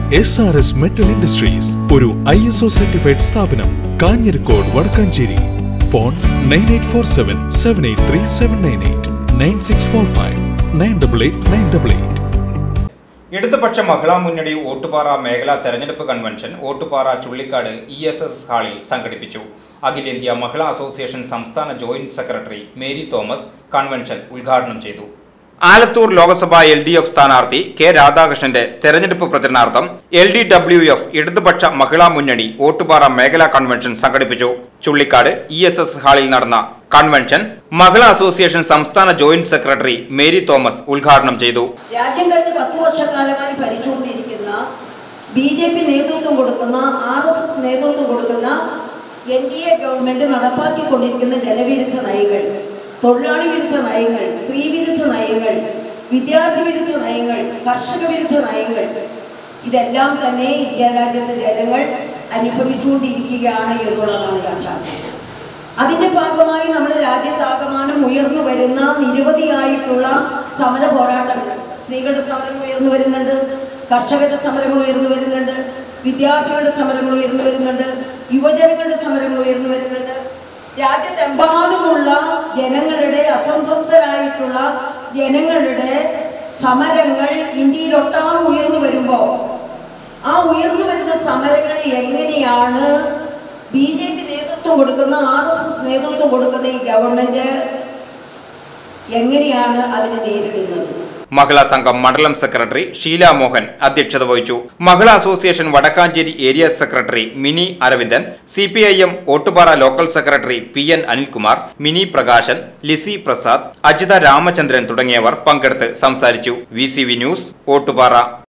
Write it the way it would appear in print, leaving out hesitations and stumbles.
SRS Metal Industries, ഒരു ISO certified സ്ഥാപനം, Kanjirakode Vadakkanchery. Phone 9847 783 798 9645 988 988. ഇടതുപക്ഷ മഹിളാ മുന്നണി ഓട്ടുപാറ മേഖലാ തെരഞ്ഞെടുപ്പ് കൺവെൻഷൻ ഓട്ടുപാറ ചുള്ളിക്കാട് ESS ഹാളിൽ സംഘടിപ്പിച്ചു. അഖിലേന്ത്യാ മഹിളാ അസോസിയേഷൻ സംസ്ഥാന joint secretary Mary Thomas convention ഉദ്ഘാടനം ചെയ്തു. ആലത്തൂർ ലോക്സഭാ LDF സ്ഥാനാർത്ഥി കെ രാധാകൃഷ്ണന്റെ തെരഞ്ഞെടുപ്പ് പ്രചരണാർത്ഥം LDWF ഇടതുപക്ഷ മഹിളാ മുന്നണി ഓട്ടുപാറ മേഖലാ കൺവെൻഷൻ സംഘടിപ്പിച്ചു. ചുള്ളിക്കാട് ESS ഹാളിൽ നടന്ന കൺവെൻഷൻ മഹിളാ അസോസിയേഷൻ സംസ്ഥാന ജോയിന്റ് സെക്രട്ടറി മേരി തോമസ് ഉദ്ഘാടനം ചെയ്തു. രാജ്യം കഴിഞ്ഞ 10 വർഷക്കാലമായി ഭരിച്ചുകൊണ്ടിരിക്കുന്ന BJP നേതൃത്വം കൊടുക്കുന്ന RSS നേതൃത്വം കൊടുക്കുന്ന NDA ഗവൺമെന്റ് നടപ്പാക്കിക്കൊണ്ടിരിക്കുന്ന ജനവിരുദ്ധ നയങ്ങൾ, തൊഴിലാളി വിരുദ്ധ നയങ്ങൾ, സ്ത്രീ വിരുദ്ധ നയങ്ങൾ, വിദ്യാർത്ഥി വിരുദ്ധ നയങ്ങൾ, കർഷക വിരുദ്ധ നയങ്ങൾ, ഇതെല്ലാം തന്നെ ഇന്ത്യ രാജ്യത്തെ ജനങ്ങൾ അനുഭവിച്ചുകൊണ്ടിരിക്കുകയാണ് എന്നുള്ളതാണ് യാഥാർത്ഥ്യം. അതിന്റെ ഭാഗമായി നമ്മുടെ രാജ്യത്താകമാനം ഉയർന്നു വരുന്ന നിരവധിയായിട്ടുള്ള സമര പോരാട്ടങ്ങൾ, സ്ത്രീകളുടെ സമരങ്ങൾ ഉയർന്നു വരുന്നുണ്ട്, കർഷകരുടെ സമരങ്ങൾ ഉയർന്നു വരുന്നുണ്ട്, വിദ്യാർത്ഥികളുടെ സമരങ്ങൾ ഉയർന്നു വരുന്നുണ്ട്, യുവജനങ്ങളുടെ സമരങ്ങൾ ഉയർന്നു വരുന്നുണ്ട്. രാജ്യത്തെമ്പാടുമുള്ള ജനങ്ങളുടെ, അസംതൃപ്തരായിട്ടുള്ള ജനങ്ങളുടെ സമരങ്ങൾ ഇന്ത്യയിലൊട്ടാകെ ഉയർന്നു വരുമ്പോൾ ആ ഉയർന്നു വരുന്ന സമരങ്ങളെ എങ്ങനെയാണ് BJP നേതൃത്വം കൊടുക്കുന്ന RSS നേതൃത്വം കൊടുക്കുന്ന ഈ ഗവൺമെന്റ് എങ്ങനെയാണ് അതിനെ നേരിടുന്നത്? മഹിളാ സംഘം മണ്ഡലം സെക്രട്ടറി ഷീല മോഹൻ അധ്യക്ഷത വഹിച്ചു. മഹിളാ അസോസിയേഷൻ Wadakkanchery area secretary Mini Aravindan, CPIM Ottupara local secretary PN Anilkumar, Mini Prakashan, Lissy Prasad, Ajitha Ramachandran തുടങ്ങിയവർ പങ്കെടുത്ത് സംസാരിച്ചു. VCV news Ottupara.